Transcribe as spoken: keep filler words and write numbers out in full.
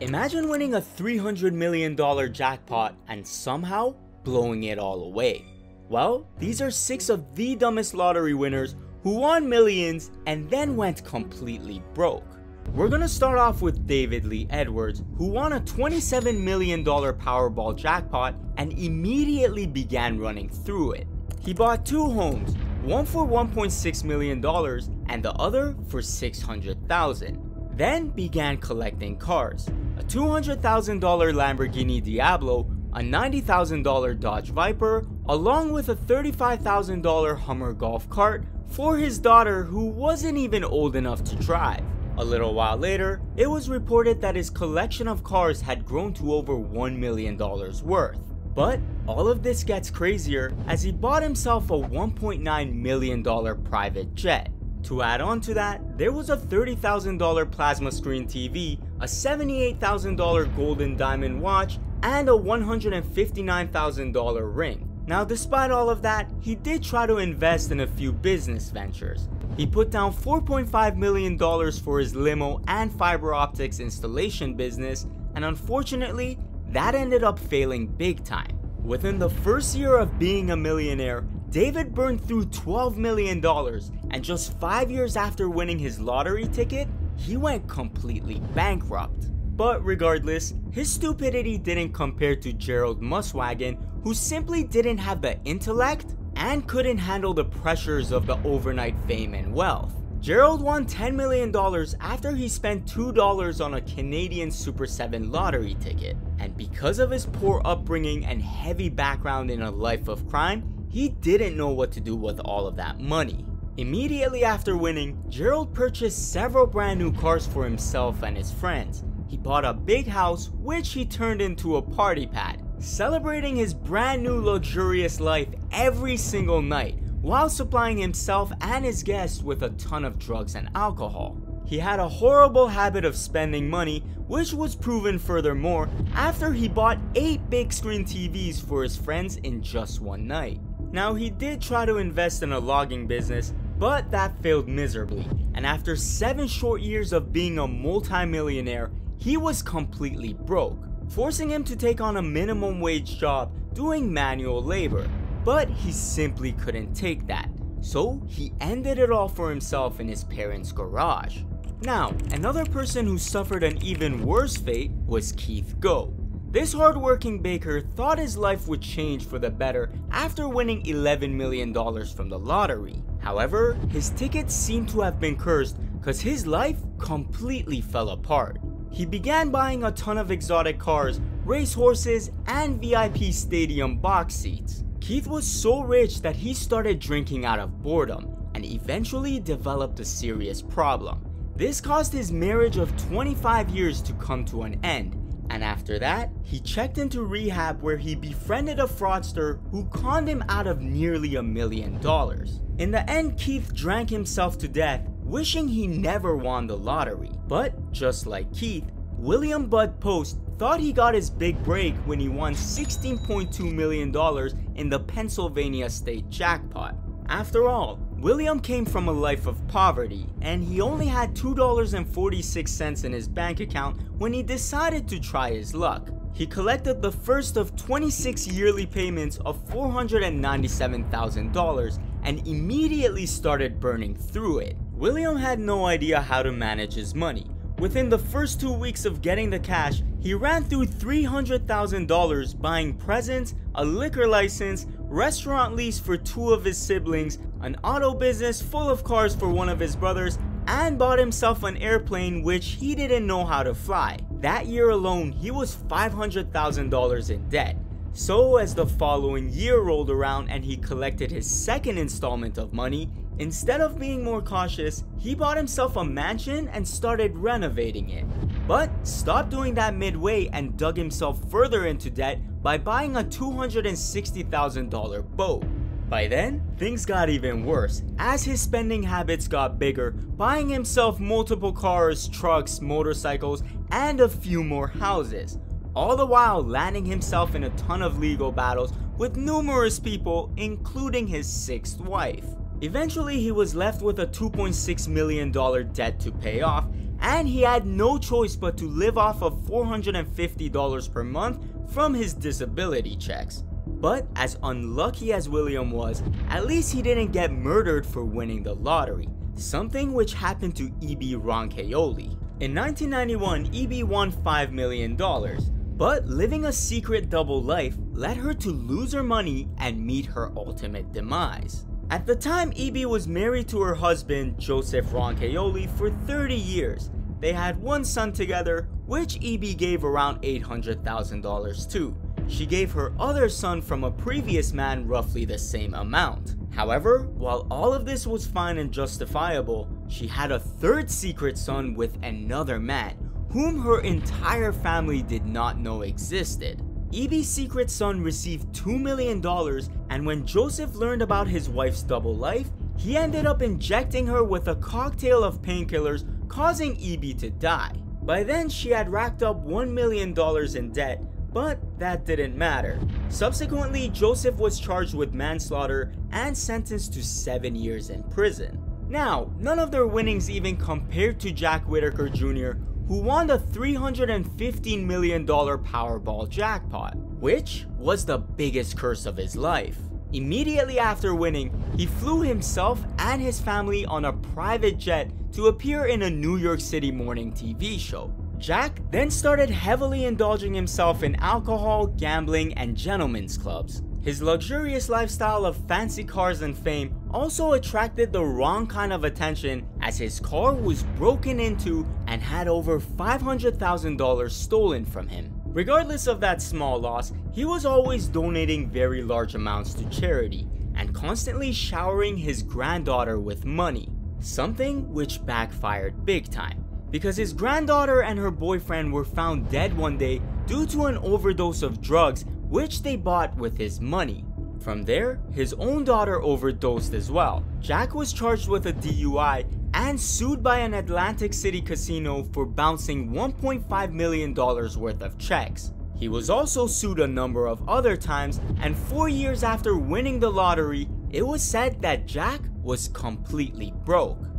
Imagine winning a three hundred million dollar jackpot and somehow blowing it all away. Well, these are six of the dumbest lottery winners who won millions and then went completely broke. We're gonna start off with David Lee Edwards, who won a twenty-seven million dollar Powerball jackpot and immediately began running through it. He bought two homes, one for one point six million dollars and the other for six hundred thousand dollars. Then began collecting cars, a two hundred thousand dollar Lamborghini Diablo, a ninety thousand dollar Dodge Viper, along with a thirty-five thousand dollar Hummer golf cart for his daughter who wasn't even old enough to drive. A little while later, it was reported that his collection of cars had grown to over one million dollars worth. But all of this gets crazier as he bought himself a one point nine million dollar private jet. To add on to that, there was a thirty thousand dollar plasma screen T V, a seventy-eight thousand dollar golden diamond watch, and a one hundred fifty-nine thousand dollar ring. Now despite all of that, he did try to invest in a few business ventures. He put down four point five million dollars for his limo and fiber optics installation business, and unfortunately, that ended up failing big time. Within the first year of being a millionaire, David burned through twelve million dollars, and just five years after winning his lottery ticket, he went completely bankrupt. But regardless, his stupidity didn't compare to Gerald Muswagon, who simply didn't have the intellect and couldn't handle the pressures of the overnight fame and wealth. Gerald won ten million dollars after he spent two dollars on a Canadian Super seven lottery ticket. And because of his poor upbringing and heavy background in a life of crime, he didn't know what to do with all of that money. Immediately after winning, Gerald purchased several brand new cars for himself and his friends. He bought a big house, which he turned into a party pad, celebrating his brand new luxurious life every single night, while supplying himself and his guests with a ton of drugs and alcohol. He had a horrible habit of spending money, which was proven furthermore after he bought eight big screen T Vs for his friends in just one night. Now, he did try to invest in a logging business, but that failed miserably, and after seven short years of being a multi-millionaire, he was completely broke, forcing him to take on a minimum wage job doing manual labor. But he simply couldn't take that, so he ended it all for himself in his parents' garage. Now, another person who suffered an even worse fate was Keith Goh. This hardworking baker thought his life would change for the better after winning eleven million dollars from the lottery. However, his tickets seemed to have been cursed because his life completely fell apart. He began buying a ton of exotic cars, racehorses, and V I P stadium box seats. Keith was so rich that he started drinking out of boredom and eventually developed a serious problem. This caused his marriage of twenty-five years to come to an end. And after that, he checked into rehab where he befriended a fraudster who conned him out of nearly a million dollars. In the end, Keith drank himself to death, wishing he never won the lottery. But just like Keith, William Bud Post thought he got his big break when he won sixteen point two million dollars in the Pennsylvania state jackpot. After all, William came from a life of poverty, and he only had two dollars and forty-six cents in his bank account when he decided to try his luck. He collected the first of twenty-six yearly payments of four hundred ninety-seven thousand dollars and immediately started burning through it. William had no idea how to manage his money. Within the first two weeks of getting the cash, he ran through three hundred thousand dollars buying presents, a liquor license, restaurant lease for two of his siblings, an auto business full of cars for one of his brothers, and bought himself an airplane which he didn't know how to fly. That year alone, he was five hundred thousand dollars in debt. So as the following year rolled around and he collected his second installment of money, instead of being more cautious, he bought himself a mansion and started renovating it. But stopped doing that midway and dug himself further into debt by buying a two hundred sixty thousand dollar boat. By then, things got even worse as his spending habits got bigger, buying himself multiple cars, trucks, motorcycles, and a few more houses. All the while landing himself in a ton of legal battles with numerous people, including his sixth wife. Eventually, he was left with a two point six million dollar debt to pay off, and he had no choice but to live off of four hundred fifty dollars per month from his disability checks. But as unlucky as William was, at least he didn't get murdered for winning the lottery, something which happened to E B Roncheoli. In nineteen ninety-one, E B won five million dollars, but living a secret double life led her to lose her money and meet her ultimate demise. At the time, E B was married to her husband, Joseph Roncheoli, for thirty years. They had one son together, which E B gave around eight hundred thousand dollars to. She gave her other son from a previous man roughly the same amount. However, while all of this was fine and justifiable, she had a third secret son with another man, whom her entire family did not know existed. E B's secret son received two million dollars, and when Joseph learned about his wife's double life, he ended up injecting her with a cocktail of painkillers, causing E B to die. By then, she had racked up one million dollars in debt, but that didn't matter. Subsequently, Joseph was charged with manslaughter and sentenced to seven years in prison. Now, none of their winnings even compared to Jack Whittaker Junior, who won the three hundred fifteen million dollars Powerball jackpot, which was the biggest curse of his life. Immediately after winning, he flew himself and his family on a private jet to appear in a New York City morning T V show. Jack then started heavily indulging himself in alcohol, gambling, and gentlemen's clubs. His luxurious lifestyle of fancy cars and fame also attracted the wrong kind of attention, as his car was broken into and had over five hundred thousand dollars stolen from him. Regardless of that small loss, he was always donating very large amounts to charity and constantly showering his granddaughter with money, something which backfired big time, because his granddaughter and her boyfriend were found dead one day due to an overdose of drugs which they bought with his money. From there, his own daughter overdosed as well. Jack was charged with a D U I and sued by an Atlantic City casino for bouncing one point five million dollars worth of checks. He was also sued a number of other times, and four years after winning the lottery, it was said that Jack was completely broke.